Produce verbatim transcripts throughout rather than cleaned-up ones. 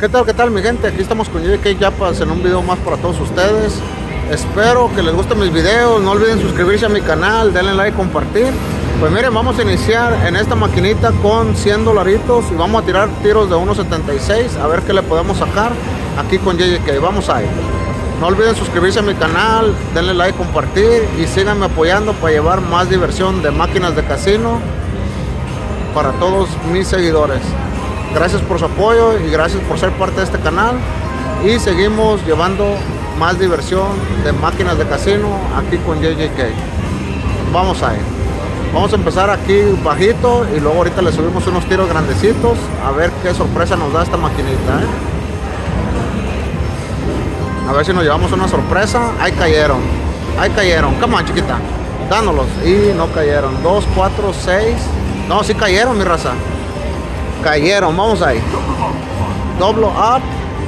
¿Qué tal, qué tal mi gente? Aquí estamos con J K Yapas en un video más para todos ustedes. Espero que les gusten mis videos, no olviden suscribirse a mi canal, denle like, compartir. Pues miren, vamos a iniciar en esta maquinita con cien dolaritos y vamos a tirar tiros de uno setenta y seis, a ver qué le podemos sacar aquí con J K. Vamos ahí. No olviden suscribirse a mi canal, denle like, compartir y síganme apoyando para llevar más diversión de máquinas de casino para todos mis seguidores. Gracias por su apoyo y gracias por ser parte de este canal, y seguimos llevando más diversión de máquinas de casino aquí con J K. Vamos a ir. Vamos a empezar aquí bajito y luego ahorita le subimos unos tiros grandecitos a ver qué sorpresa nos da esta maquinita, ¿eh? A ver si nos llevamos una sorpresa. Ahí cayeron, ahí cayeron. Come on, chiquita, dándolos y no cayeron. Dos, cuatro, seis. No, sí cayeron, mi raza. Cayeron, vamos ahí. Doblo up.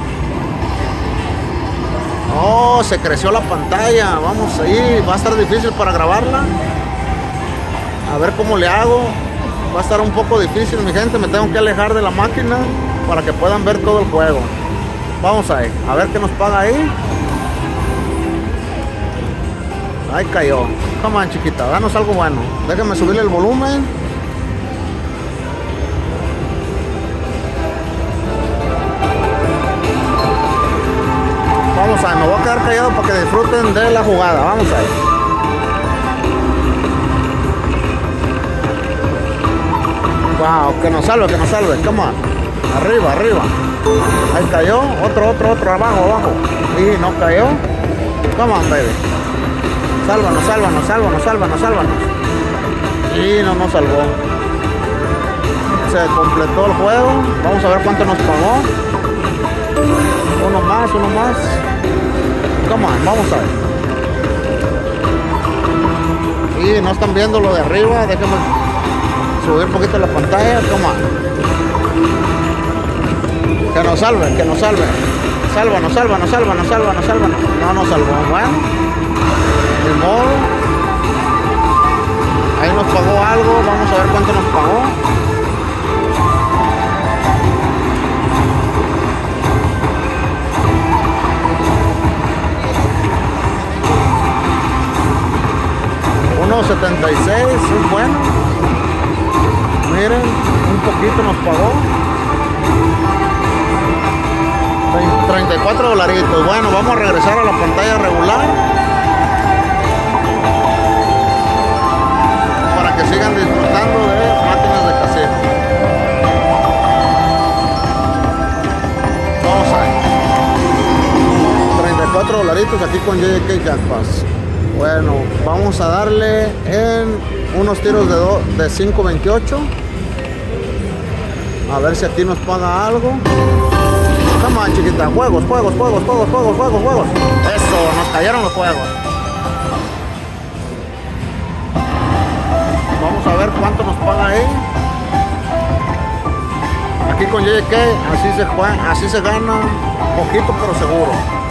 Oh, se creció la pantalla. Vamos ahí, va a estar difícil para grabarla. A ver cómo le hago. Va a estar un poco difícil, mi gente. Me tengo que alejar de la máquina para que puedan ver todo el juego. Vamos ahí, a ver qué nos paga ahí. Ahí cayó. Come on, chiquita, danos algo bueno. Déjenme subirle el volumen. Vamos ahí, me voy a quedar callado para que disfruten de la jugada. Vamos ahí. Wow, que nos salve, que nos salve. Come on. Arriba, arriba. Ahí cayó. Otro, otro, otro. Abajo, abajo. Y no cayó. Come on, baby. Sálvanos, sálvanos, sálvanos, sálvanos, sálvanos. Y no nos salvó. Se completó el juego. Vamos a ver cuánto nos pagó. Uno más, uno más. Come on, vamos a ver. Y no están viendo lo de arriba. Déjenme subir un poquito la pantalla. Come on. Que nos salven, que nos salven. Sálvanos, sálvanos, sálvanos, sálvanos, sálvanos. No nos salvó. Bueno, de modo. Ahí nos pagó algo. Vamos a ver cuánto nos pagó. uno setenta y seis, es bueno. Miren, un poquito nos pagó. treinta y cuatro dolaritos. Bueno, vamos a regresar a la pantalla regular para que sigan disfrutando de máquinas de casino. Vamos a ver. treinta y cuatro dolaritos aquí con J K Jackpass. Bueno, vamos a darle en unos tiros de, de cinco veintiocho. A ver si aquí nos paga algo. Come on, chiquita. Juegos, juegos, juegos, juegos, juegos, juegos, juegos. Eso, nos cayeron los juegos. Vamos a ver cuánto nos paga ahí. Aquí con J K, así se juega, así se gana. Poquito pero seguro.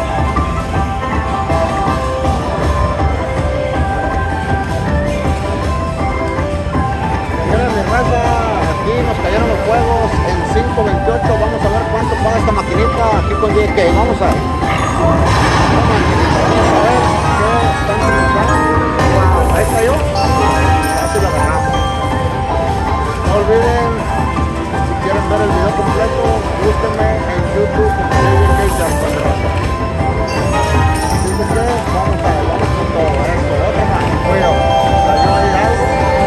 Aquí nos cayeron los juegos en cinco veintiocho. Vamos a ver cuánto paga esta maquinita aquí con J K. Vamos a ver. Vamos a ver qué están dando. Wow, ahí cayó. Casi la ganamos. No olviden, si quieren ver el video completo, búsquenme en YouTube como J K Jackpass. Así que vamos a ver, vamos con todo esto. Otra más. Oye, cayó ahí algo.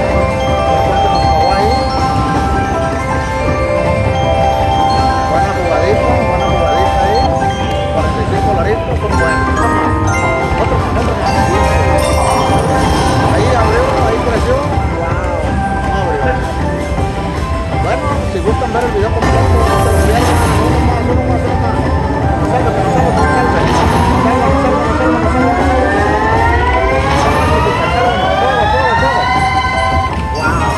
Son buenos. Otro más, otro más. Ahí abrió, ahí creció. Wow, no abrió. Bueno, si gustan ver el video completo, no se olviden. Uno más, uno más, uno más. No salve, que no salve, que no salve. No salve, no salve, no salve, no salve, no salve. Todo, todo, todo. Wow.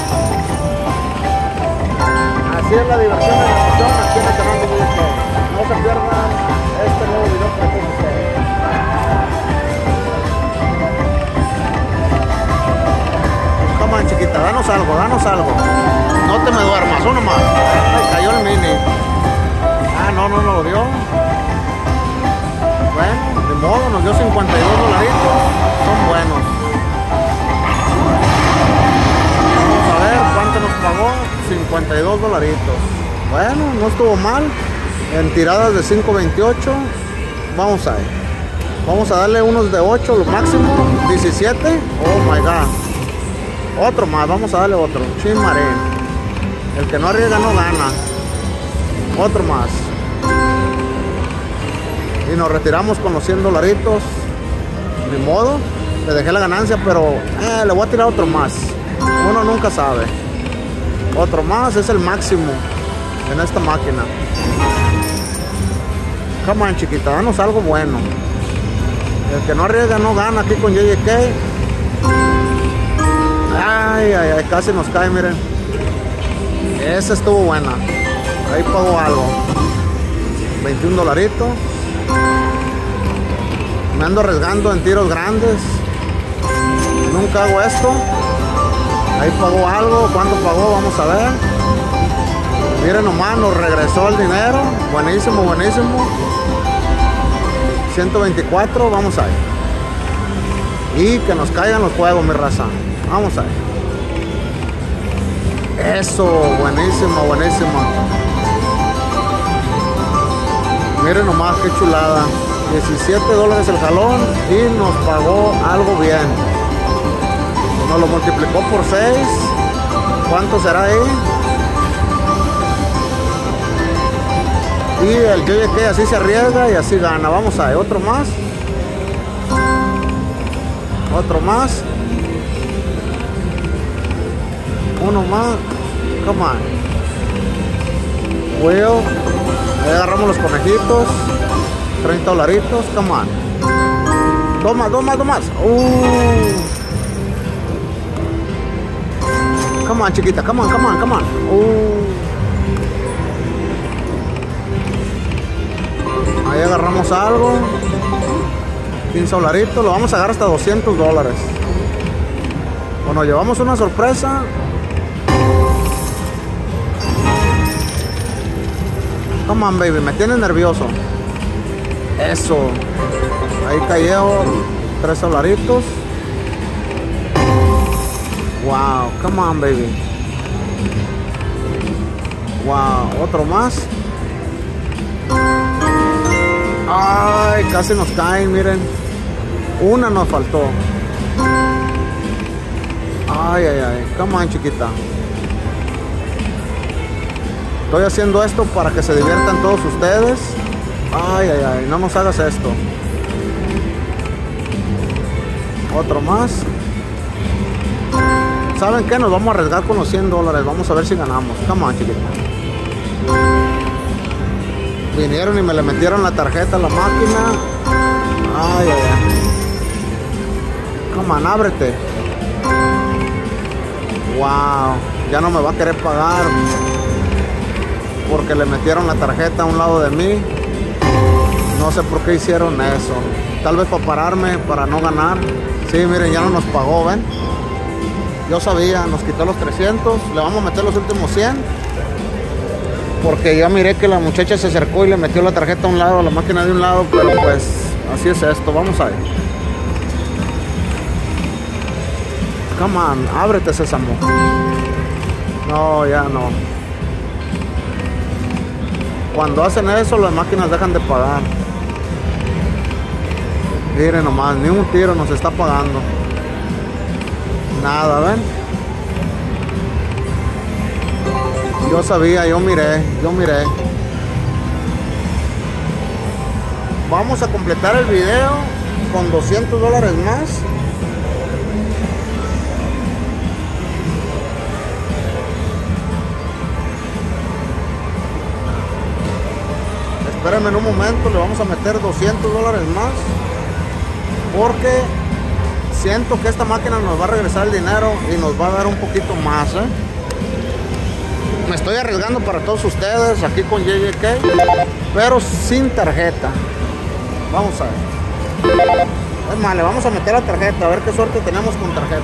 Así es la diversión de la emoción aquí en el canal de J K. No se pierdan este nuevo video para todos ustedes. Come on, chiquita, danos algo, danos algo. No te me duermas, uno más. Ay, cayó el mini. Ah, no, no, no lo dio. Bueno, de modo, nos dio cincuenta y dos dolaritos. Son buenos. Vamos a ver cuánto nos pagó. cincuenta y dos dolaritos. Bueno, no estuvo mal. En tiradas de cinco veintiocho. Vamos a ver. Vamos a darle unos de ocho, lo máximo. diecisiete. Oh my god. Otro más, vamos a darle otro. Chimaré. El que no arriesga no gana. Otro más. Y nos retiramos con los cien dolaritos. De modo. Le dejé la ganancia, pero eh, le voy a tirar otro más. Uno nunca sabe. Otro más es el máximo en esta máquina. Come on, chiquita, danos algo bueno. El que no arriesga no gana aquí con J J K. Ay, ay, ay, casi nos cae, miren. Esa estuvo buena. Ahí pagó algo. veintiún dolaritos. Me ando arriesgando en tiros grandes. Nunca hago esto. Ahí pagó algo. ¿Cuánto pagó? Vamos a ver. Miren nomás, nos regresó el dinero. Buenísimo, buenísimo. ciento veinticuatro, vamos a ir. Y que nos caigan los juegos, mi raza. Vamos a ir. Eso, buenísimo, buenísimo. Miren nomás qué chulada. diecisiete dólares el jalón y nos pagó algo bien. Nos lo multiplicó por seis. ¿Cuánto será ahí? Y el J J K así se arriesga y así gana. Vamos a ver, otro más. Otro más. Uno más. Come on. Well, ahí agarramos los conejitos. treinta dolaritos. Come on. Dos más, dos más, dos más. Uh. Come on, chiquita. Come on, come on, come on. Uh. Ahí agarramos algo. quince dolaritos. Lo vamos a agarrar hasta doscientos dólares. Bueno, llevamos una sorpresa. Come on, baby. Me tienes nervioso. Eso. Ahí cayó tres dolaritos. Wow. Come on, baby. Wow. Otro más. Ay, casi nos caen, miren. Una nos faltó. Ay, ay, ay. Come on, chiquita. Estoy haciendo esto para que se diviertan todos ustedes. Ay, ay, ay. No nos hagas esto. Otro más. ¿Saben qué? Nos vamos a arriesgar con los cien dólares. Vamos a ver si ganamos. Come on, chiquita. Vinieron y me le metieron la tarjeta a la máquina. Ay, ay, ay. Come on, ábrete. Wow. Ya no me va a querer pagar. Porque le metieron la tarjeta a un lado de mí. No sé por qué hicieron eso. Tal vez para pararme, para no ganar. Sí, miren, ya no nos pagó, ¿ven? Yo sabía, nos quitó los trescientos. Le vamos a meter los últimos cien. Porque ya miré que la muchacha se acercó y le metió la tarjeta a un lado, a la máquina de un lado, pero pues así es esto. Vamos a ver. Come on, ábrete, Sésamo. No, ya no. Cuando hacen eso, las máquinas dejan de pagar. Miren nomás, ni un tiro nos está pagando. Nada, ¿ven? Yo sabía, yo miré, yo miré. Vamos a completar el video con doscientos dólares más. Espérenme en un momento, le vamos a meter doscientos dólares más. Porque siento que esta máquina nos va a regresar el dinero y nos va a dar un poquito más, ¿eh? Me estoy arriesgando para todos ustedes aquí con J J K, pero sin tarjeta. Vamos a ver. Es más, le vamos a meter la tarjeta, a ver qué suerte tenemos con tarjeta.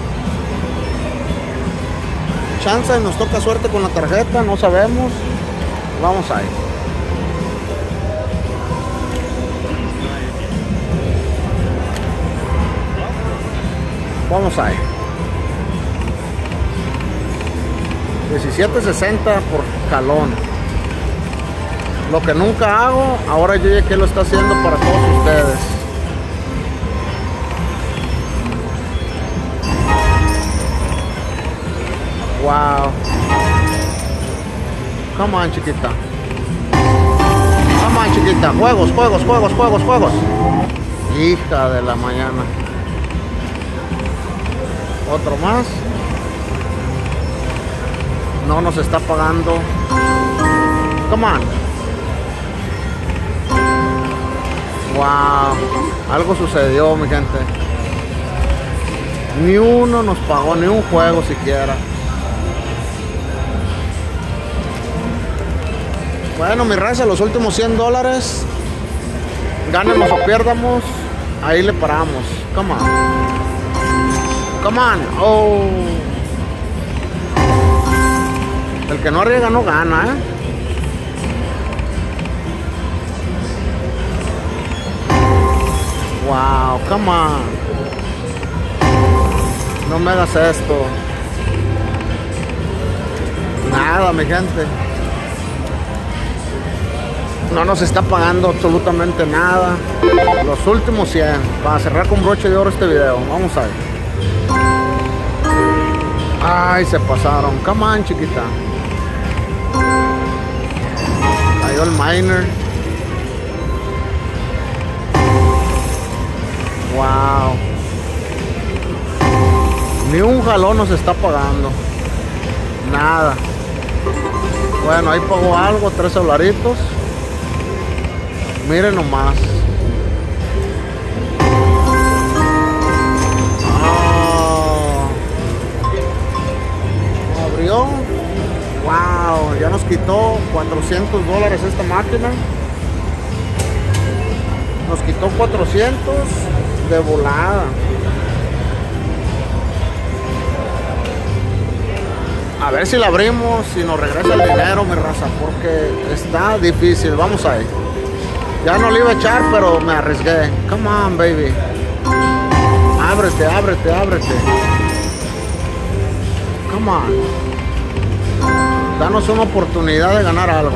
Chance nos toca suerte con la tarjeta, no sabemos. Vamos ahí. Vamos ahí. diecisiete sesenta por jalón. Lo que nunca hago, ahora yo ya que lo está haciendo para todos ustedes. Wow. Come on, chiquita. Come on, chiquita. Juegos, juegos, juegos, juegos, juegos. Hija de la mañana. Otro más. No nos está pagando. Come on. Wow. Algo sucedió, mi gente. Ni uno nos pagó, ni un juego siquiera. Bueno, mi raza, los últimos cien dólares, ganemos o pierdamos, ahí le paramos. Come on. Come on. Oh. El que no arriesga no gana, ¿eh? Wow, come on. No me hagas esto. Nada, mi gente. No nos está pagando absolutamente nada. Los últimos cien. Para cerrar con broche de oro este video. Vamos a ver. Ay, se pasaron. Come on, chiquita. Cayó el miner. Wow. Ni un jalón nos está pagando. Nada. Bueno, ahí pagó algo. Tres dolaritos. Miren nomás. Oh. Abrió. Wow, ya nos quitó cuatrocientos dólares esta máquina. Nos quitó cuatrocientos de volada. A ver si la abrimos, si nos regresa el dinero, mi raza, porque está difícil. Vamos ahí. Ya no le iba a echar, pero me arriesgué. Come on, baby. Ábrete, ábrete, ábrete. Come on. Danos una oportunidad de ganar algo.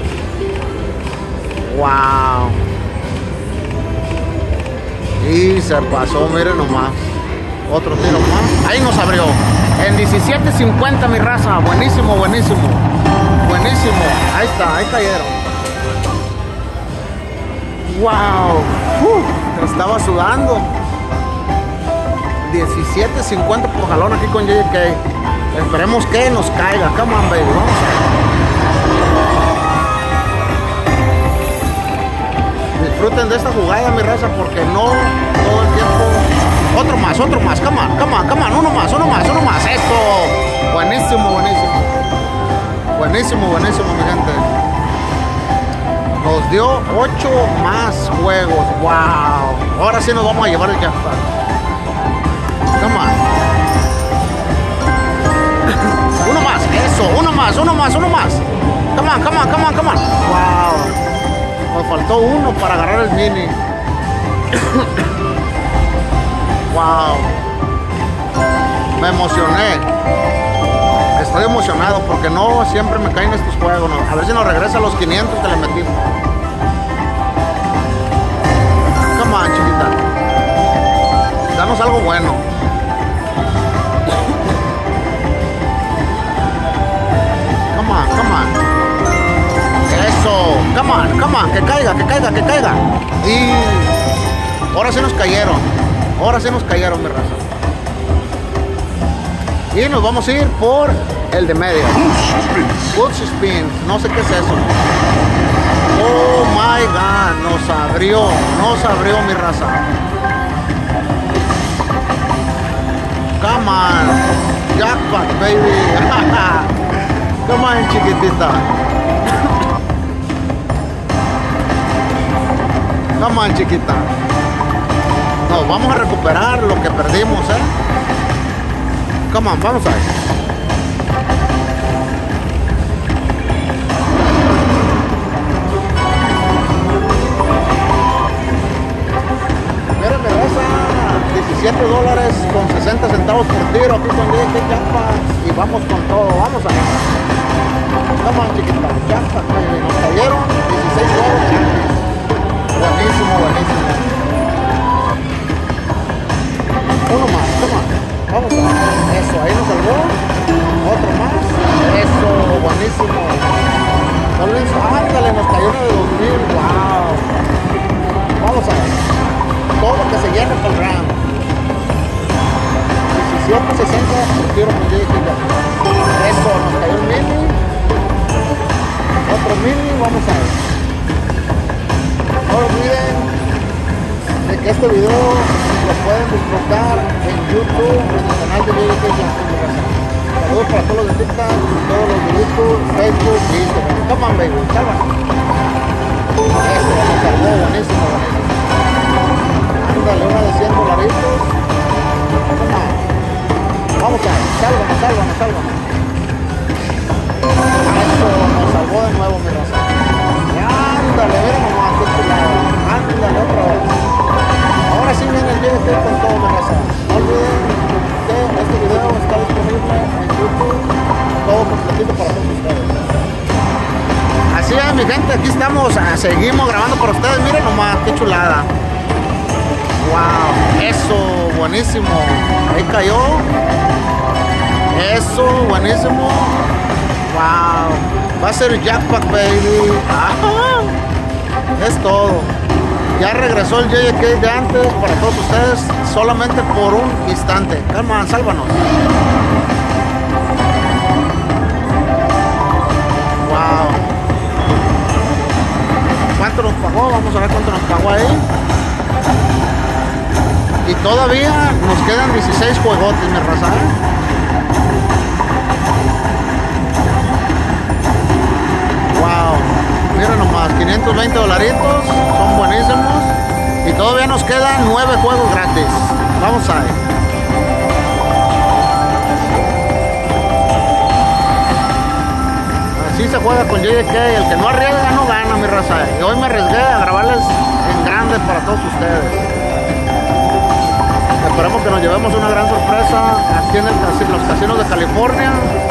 Wow. Y se pasó, miren nomás. Otro tiro más. Ahí nos abrió. En diecisiete cincuenta, mi raza. Buenísimo, buenísimo. Buenísimo. Ahí está, ahí cayeron. Wow, uh, estaba sudando. diecisiete cincuenta por jalón aquí con J K. Esperemos que nos caiga. Come on, baby. Vamos a... Disfruten de esta jugada, mi raza, porque no todo el tiempo. Otro más, otro más. Come on, come on, come on. Uno más, uno más, uno más. Esto. Buenísimo, buenísimo. Buenísimo, buenísimo, mi gente. Nos dio ocho más juegos. Wow. Ahora sí nos vamos a llevar el jackpot. Come on. Uno más. Eso. Uno más. Uno más. Uno más. Come on, come on, come on, come on. Wow. Nos faltó uno para agarrar el mini. Wow. Me emocioné. Estoy emocionado porque no siempre me caen estos juegos. ¿No? A ver si nos regresa los quinientos que le metimos. Come on, chiquita. Danos algo bueno. Come on, come on. Eso. Come on, come on. Que caiga, que caiga, que caiga. Y ahora sí nos cayeron. Ahora sí nos cayeron, mi raza. Y nos vamos a ir por el de medio. Push spins. No sé qué es eso. Oh my God. Nos abrió. Nos abrió, mi raza. Come on. Jackpot, baby. Come on, chiquitita. Come on, chiquita. Nos vamos a recuperar lo que perdimos, ¿eh? Come on, vamos a ver. Come on, chiquita. Jackpack, baby. Nos cayeron dieciséis juegos gratis. Buenísimo, buenísimo. Uno más, come on. Vamos a ver. Eso, ahí nos salvó. Otro más. Eso, buenísimo. No les... Ándale, nos cayó uno de dos mil. Wow. Vamos a ver. Todo lo que se llene por el RAM. diecisiete sesenta, quiero con J K. Eso, nos cayó el mini. Otro mini, vamos a ver. No olviden de que este video lo pueden disfrutar en YouTube, en el canal de J K. Saludos para todos los de TikTok, todos los de YouTube, Facebook y Instagram. Come on, baby, salva. Eso, nos salvó, buenísimo, buenísimo. Ándale, una de cien dolaritos. Come on. Vamos a ver, sálvanos, sálvanos, sálvanos. Eso, nos salvó de nuevo, mi raza. Y ándale, mira nomás, qué chulada. Ándale otra vez. Ahora sí viene el J K con todo, mi raza. No olviden que este video está disponible en YouTube, todo completito para todos ustedes. Así es, mi gente, aquí estamos, seguimos grabando para ustedes. Miren nomás, qué chulada. Wow, eso, buenísimo. Ahí cayó. Eso, buenísimo. Wow. Va a ser Jackpack, baby. Ajá. Es todo. Ya regresó el J K de antes para todos ustedes. Solamente por un instante. Calma, sálvanos. Wow. ¿Cuánto nos pagó? Vamos a ver cuánto nos pagó ahí. Y todavía nos quedan dieciséis juegotes, mi raza. Wow, miren nomás, quinientos veinte dolaritos, son buenísimos. Y todavía nos quedan nueve juegos gratis. Vamos a ver. Así se juega con J K. El que no arriesga no gana, mi raza. Y hoy me arriesgué a grabarles en grande para todos ustedes. Esperamos que nos llevemos una gran sorpresa aquí en el casi, los casinos de California.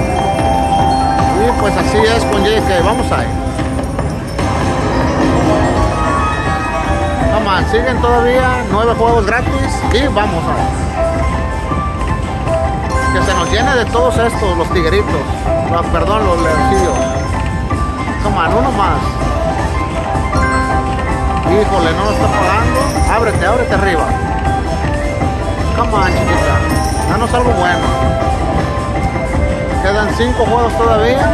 Y pues así es con J K. Vamos a ir. Vamos, siguen todavía nueve juegos gratis y vamos a ver. Que se nos llene de todos estos, los tigritos. Los, perdón, los leoncillos. Toma, uno más. Híjole, no nos está pagando. Ábrete, ábrete arriba. Come on, chiquita. Danos algo bueno. Quedan cinco juegos todavía.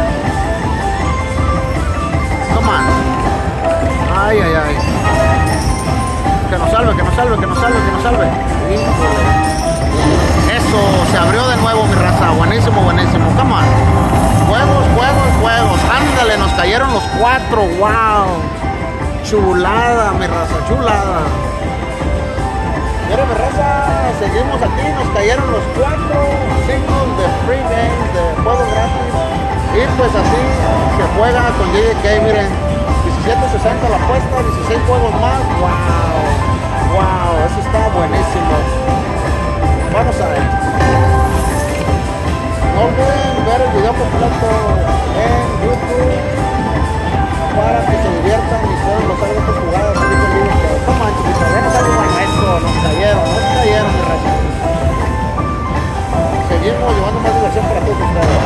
Come on. Ay, ay, ay. Que nos salve, que nos salve, que nos salve, que nos salve. Híjole. Eso, se abrió de nuevo, mi raza. Buenísimo, buenísimo. Come on. Juegos, juegos, juegos. Ándale, nos cayeron los cuatro. Wow. Chulada, mi raza, chulada. Miren, mi raza, seguimos aquí, nos cayeron los cuatro singles de free games, de juegos gratis. Y pues así se juega con J K, miren, diecisiete sesenta la apuesta, dieciséis juegos más. Wow, wow, eso está buenísimo. Vamos a ver. No olviden ver el video completo en YouTube para que se diviertan y puedan gozar de estas jugadas. Toma, chiquita, venos algo bueno. Eso, nos cayeron, nos cayeron, mi raza. Seguimos llevando más diversión para todos ustedes.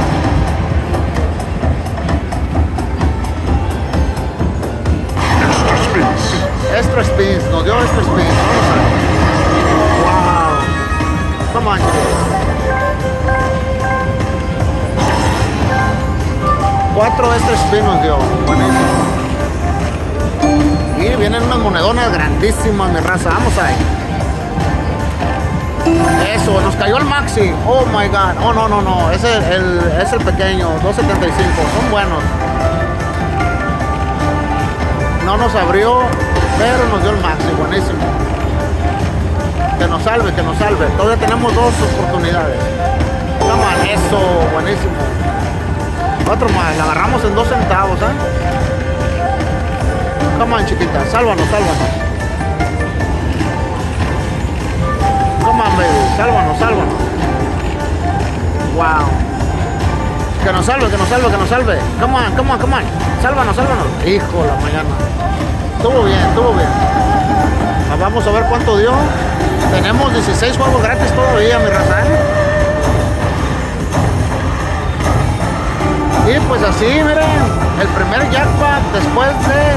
Extra spins, nos dio extra spins. Vamos a ver. Wow. Come on, chiquita. Cuatro extra spins nos dio. Buenísimo. Y vienen unas monedonas grandísimas, mi raza. Vamos ahí. Eso, nos cayó el maxi. Oh my god. Oh, no, no, no. Es el, el, es el pequeño. dos setenta y cinco. Son buenos. No nos abrió, pero nos dio el maxi. Buenísimo. Que nos salve, que nos salve. Todavía tenemos dos oportunidades. Come on, eso. Buenísimo. Otro más. La agarramos en dos centavos, ¿eh? Come on, chiquita, sálvanos, sálvanos. Come on, baby, sálvanos, sálvanos. Wow. Que nos salve, que nos salve, que nos salve. Come on, come on, come on. Sálvanos, sálvanos. Hijo, la mañana. Estuvo bien, estuvo bien. Vamos a ver cuánto dio. Tenemos dieciséis juegos gratis todavía, mi raza, ¿eh? Y pues así, miren, el primer jackpot después de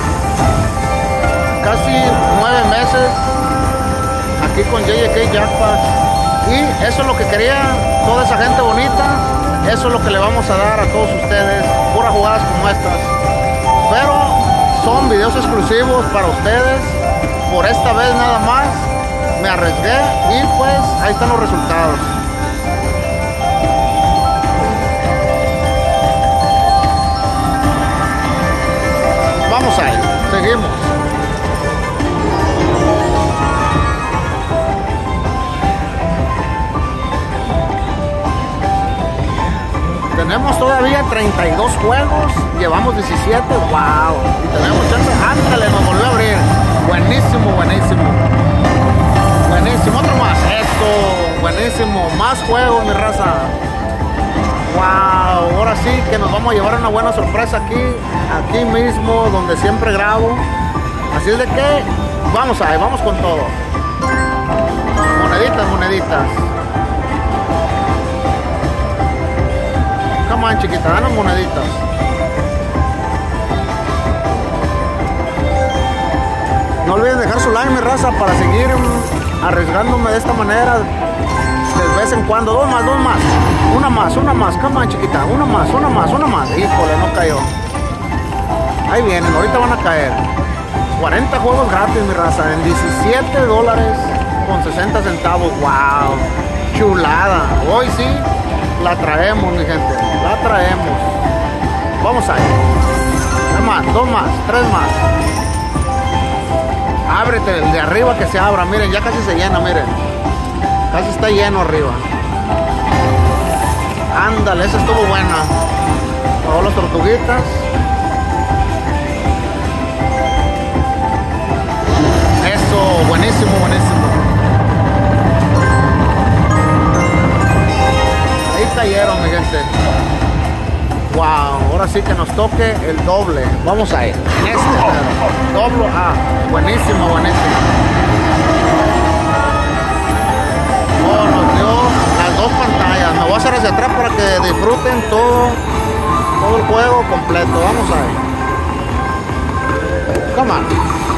casi nueve meses aquí con J J K Jackpot. Y eso es lo que quería toda esa gente bonita. Eso es lo que le vamos a dar a todos ustedes, puras jugadas como estas. Pero son videos exclusivos para ustedes. Por esta vez nada más me arriesgué y pues ahí están los resultados. Vamos ahí, seguimos. Tenemos todavía treinta y dos juegos, llevamos diecisiete, wow, y tenemos chance, ándale, nos volvió a abrir, buenísimo, buenísimo, buenísimo, otro más, esto, buenísimo, más juegos, mi raza, wow, ahora sí que nos vamos a llevar una buena sorpresa aquí, aquí mismo, donde siempre grabo, así es de que, vamos ahí, vamos con todo, moneditas, moneditas. Come on, chiquita, danos moneditas. No olviden dejar su like, mi raza, para seguir arriesgándome de esta manera de vez en cuando. Dos más, dos más. Una más, una más. Come on, chiquita. Una más, una más, una más. Híjole, no cayó. Ahí vienen, ahorita van a caer. cuarenta juegos gratis, mi raza, en diecisiete dólares con sesenta centavos. Wow, chulada. Hoy sí la traemos, mi gente, la traemos. Vamos ahí. Dos más, dos más, tres más. Ábrete, el de arriba que se abra. Miren, ya casi se llena, miren. Casi está lleno arriba. Ándale, esa estuvo buena. Todas las tortuguitas. Eso, buenísimo, buenísimo. Cayeron, mi gente. Wow, ahora sí que nos toque el doble. Vamos a ir en este doble A. Buenísimo, buenísimo. Oh, nos dio las dos pantallas. Me voy a hacer hacia atrás para que disfruten todo todo el juego completo. Vamos a ir. Come on.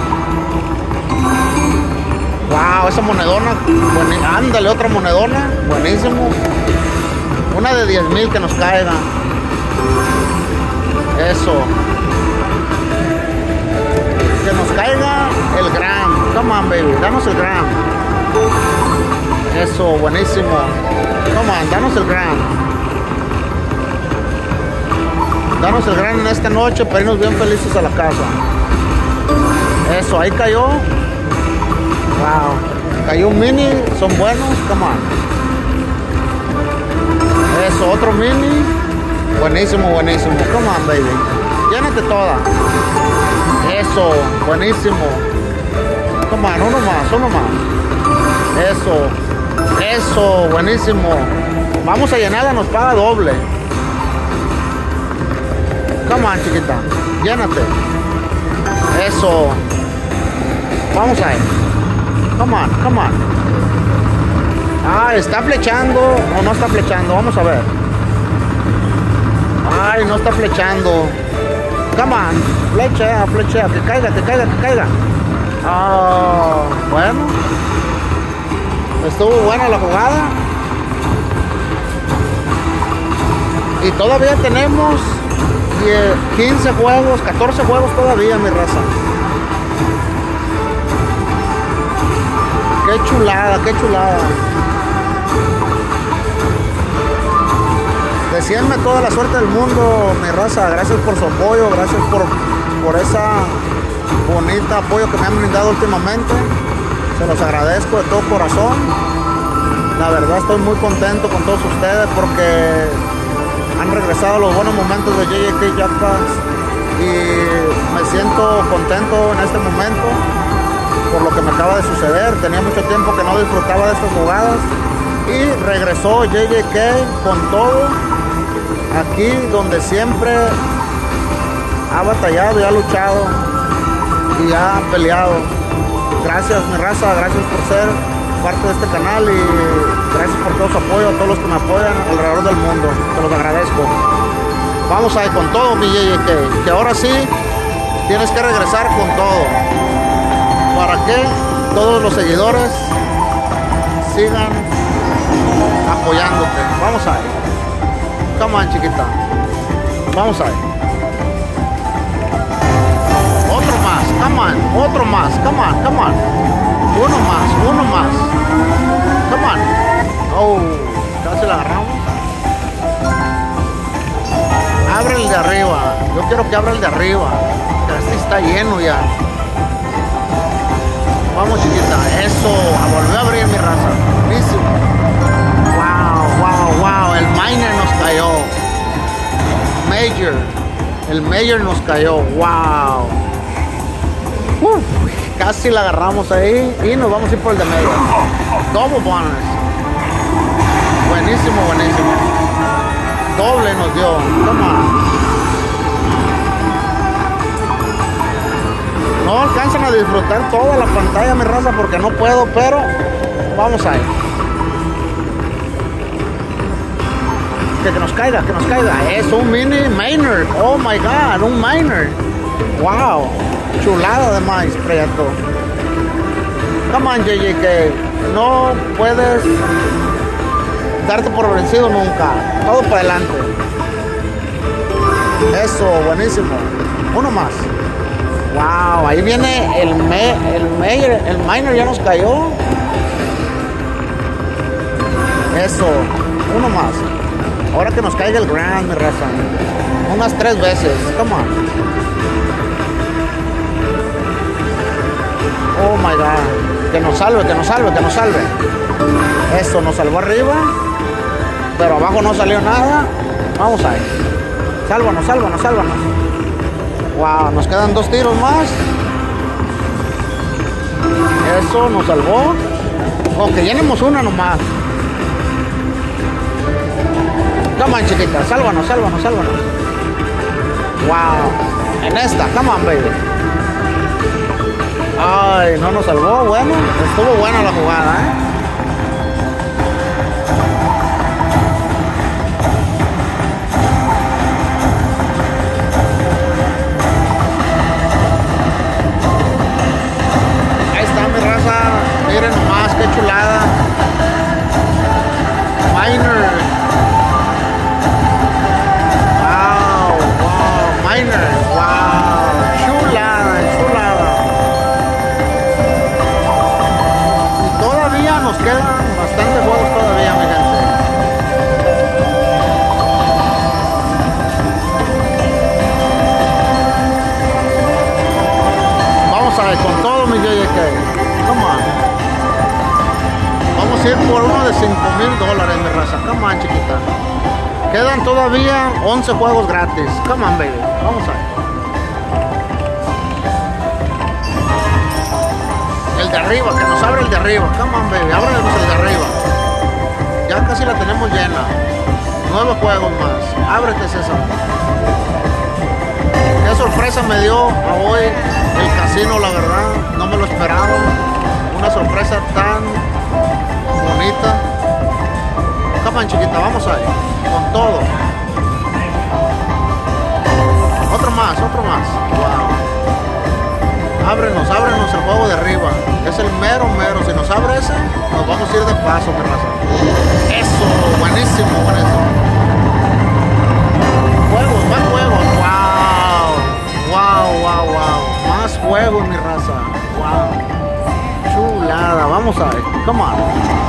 Wow, esa monedona. Ándale, otra monedona. Buenísimo. Una de diez mil que nos caiga. Eso. Que nos caiga el gram. Come on, baby. Danos el gram. Eso, buenísimo. Come on, danos el gram. Danos el gram en esta noche para irnos bien felices a la casa. Eso, ahí cayó. Wow. Cayó un mini. Son buenos. Come on. Eso, otro mini. Buenísimo, buenísimo. Come on, baby. Llénate toda. Eso, buenísimo. Come on, uno más, uno más. Eso. Eso, buenísimo. Vamos a llenarla, nos paga doble. Come on, chiquita. Llénate. Eso. Vamos ahí. Come on, come on. Ah, ¿está flechando o no está flechando? Vamos a ver. Ay, no está flechando. Come on, flechea, flechea, que caiga, que caiga, que caiga. Ah, bueno. Estuvo buena la jugada. Y todavía tenemos quince juegos, catorce juegos todavía, mi raza. Qué chulada, qué chulada. Desearme toda la suerte del mundo, mi raza. Gracias por su apoyo, gracias por, por ese bonito apoyo que me han brindado últimamente. Se los agradezco de todo corazón. La verdad estoy muy contento con todos ustedes porque han regresado los buenos momentos de J J K Jackpots y me siento contento en este momento por lo que me acaba de suceder. Tenía mucho tiempo que no disfrutaba de estas jugadas y regresó J J K con todo aquí donde siempre ha batallado y ha luchado y ha peleado. Gracias mi raza, gracias por ser parte de este canal y gracias por todo su apoyo, a todos los que me apoyan alrededor del mundo, te los agradezco. Vamos a ir con todo mi J J K, que ahora sí tienes que regresar con todo para que todos los seguidores sigan apoyándote. Vamos a ir. Come on, chiquita. Vamos a ir. Otro más, come on, otro más, come on, come on. Uno más, uno más. Come on. Oh, casi la agarramos. Abre el de arriba. Yo quiero que abra el de arriba. Este está lleno ya. Vamos, chiquita. Eso. A volver a abrir mi raza. Buenísimo. Wow, wow, wow. El miner nos cayó. Major. El Major nos cayó. Wow. Uf, casi la agarramos ahí. Y nos vamos a ir por el de medio. Double bonus. Buenísimo, buenísimo. Doble nos dio. Toma. No alcanzan a disfrutar toda la pantalla, mi raza, porque no puedo, pero vamos a ir. Que, que nos caiga, que nos caiga. Es un mini miner. Oh my god, un miner. Wow. Chulada de maíz, Prieto. Come on, J J K. No puedes darte por vencido nunca. Todo para adelante. Eso, buenísimo. Uno más. Wow, ahí viene el me, el mayor, el miner ya nos cayó. Eso, uno más. Ahora que nos caiga el grand, mi raza. Unas tres veces. Come on. Oh my god. Que nos salve, que nos salve, que nos salve. Eso, nos salvó arriba. Pero abajo no salió nada. Vamos ahí. Sálvanos, sálvanos, sálvanos. Wow, nos quedan dos tiros más. Eso nos salvó. Aunque llenemos una nomás. Come on, chiquita, sálvanos, sálvanos, sálvanos. Wow. En esta, come on, baby. Ay, no nos salvó. Bueno, estuvo buena la jugada, ¿eh? Miren nomás, qué chulada. Miner. Wow, wow, miner. Wow, chulada, chulada. Y todavía nos quedan bastantes juegos todavía, mi gente. Vamos a ver con todo mi J J K. Come on. Vamos a ir por uno de cinco mil dólares, mi raza. Come on, chiquita. Quedan todavía once juegos gratis. Come on, baby. Vamos a ir. El de arriba, que nos abre el de arriba. Come on, baby. Ábrenos el de arriba. Ya casi la tenemos llena. Nueve juegos más. Ábrete, César. Qué sorpresa me dio a hoy el casino, la verdad. No me lo esperaba. Una sorpresa tan bonita. Come on, chiquita, vamos ahí. Con todo. Otro más, otro más. Wow. Ábrenos, ábrenos el juego de arriba. Es el mero, mero. Si nos abre ese, nos vamos a ir de paso, mi raza. Eso, buenísimo, buenísimo. Juegos, más juegos. Wow. Wow, wow, wow. Más juegos, mi raza. Wow. Chulada, vamos a ver, come on.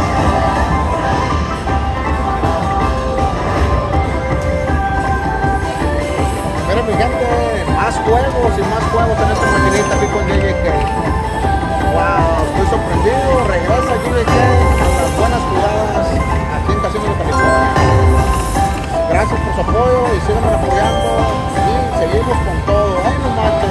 Miren mi gente, más juegos y más juegos en esta maquinita aquí con J J K. Wow, estoy sorprendido, regresa J J K a las buenas jugadas aquí en Casino de California. Gracias por su apoyo y síganos apoyando y seguimos con todo. Ay, no más.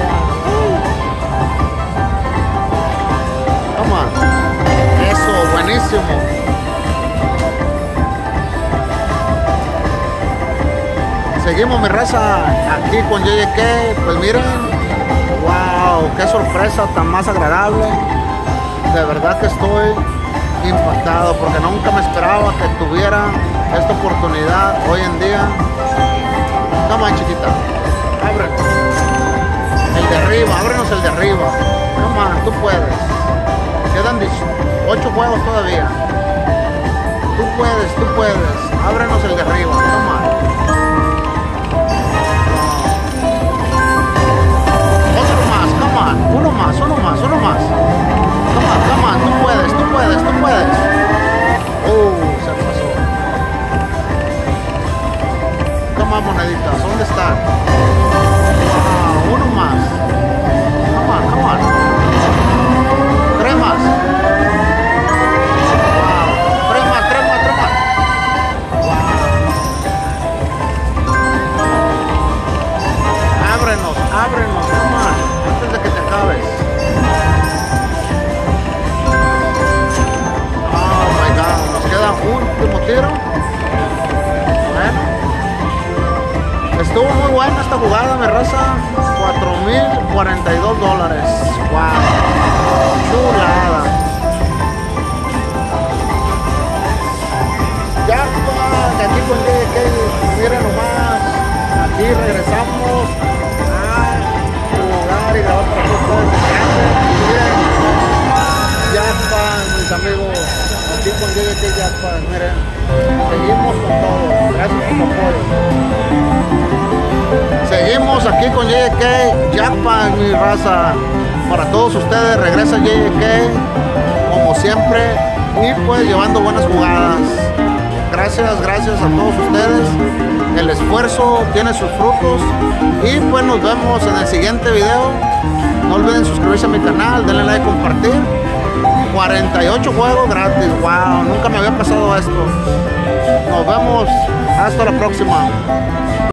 Eso, buenísimo. seguimos, mi raza, aquí con J J K. Pues miren, wow, qué sorpresa tan más agradable. De verdad que estoy impactado porque nunca me esperaba que tuviera esta oportunidad hoy en día. Toma, chiquita, ábrenos el de arriba, ábrenos el de arriba. Toma, tú puedes. Quedan ocho juegos todavía. Tú puedes, tú puedes. Ábrenos el de arriba. Toma. Otro más, come on. Uno más, uno más, uno más. Come on, come on. Tú puedes, tú puedes, tú puedes. Uh, se pasó. Toma, moneditas. ¿Dónde están? Wow, uno más. Come on, come on. Tres más. Ábrenos, toma, antes de que te acabes. Oh my God, nos queda un último tiro. Bueno, estuvo muy buena esta jugada, mi raza. cuatro mil cuarenta y dos dólares. Wow, chulada. Ya, que aquí con J J K, miren nomás. Aquí regresamos y grabar para todos ustedes. Miren, Jackpan, mis amigos, aquí con J J K Jackpan, miren, seguimos con todo, gracias por su apoyo. Seguimos aquí con J J K Jackpan, mi raza, para todos ustedes. Regresa J J K como siempre y pues llevando buenas jugadas. Gracias, gracias a todos ustedes. El esfuerzo tiene sus frutos. Y pues nos vemos en el siguiente video. No olviden suscribirse a mi canal, denle like, compartir. cuarenta y ocho juegos gratis. Wow, nunca me había pasado esto. Nos vemos hasta la próxima.